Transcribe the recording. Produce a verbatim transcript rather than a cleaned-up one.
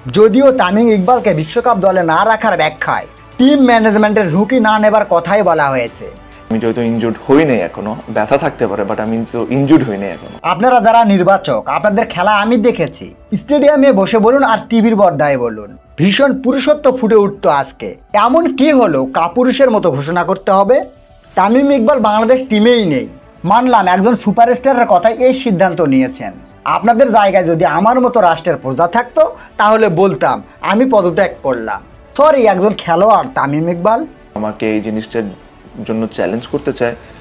যদিও তামিম ইকবালকে বিশ্বকাপ দলে না রাখার ব্যাখ্যায় টিম ম্যানেজমেন্টের ঝুঁকি না নেবার কথাই বলা হয়েছে। আমি যেহেতু ইনজুর্ড হই নাই এখনো, ব্যথা থাকতে পারে, বাট আমি তো ইনজুর্ড হই নাই এখনো। আপনারা যারা নির্বাচক, আপনাদের খেলা আমি দেখেছি, স্টেডিয়ামে বসে বলুন আর টিভির পর্দায় বলুন, ভীষণ পুরুষত্ব ফুটে উঠতো আজকে। এমন কি হলো কাপুরুষের মতো ঘোষণা করতে হবে? তামিম ইকবাল বাংলাদেশ টিমেই নেই, মানলাম একজন সুপারস্টারের কথাই এই সিদ্ধান্ত নিয়েছেন। আপনাদের জায়গায় যদি আমার মতো রাষ্ট্রের প্রজা থাকতো তাহলে বলতাম আমি পদত্যাগ করলাম। সরি, একজন খেলোয়াড় তামিম ইকবাল আমাকে এই জিনিসটার জন্য চ্যালেঞ্জ করতে চায়।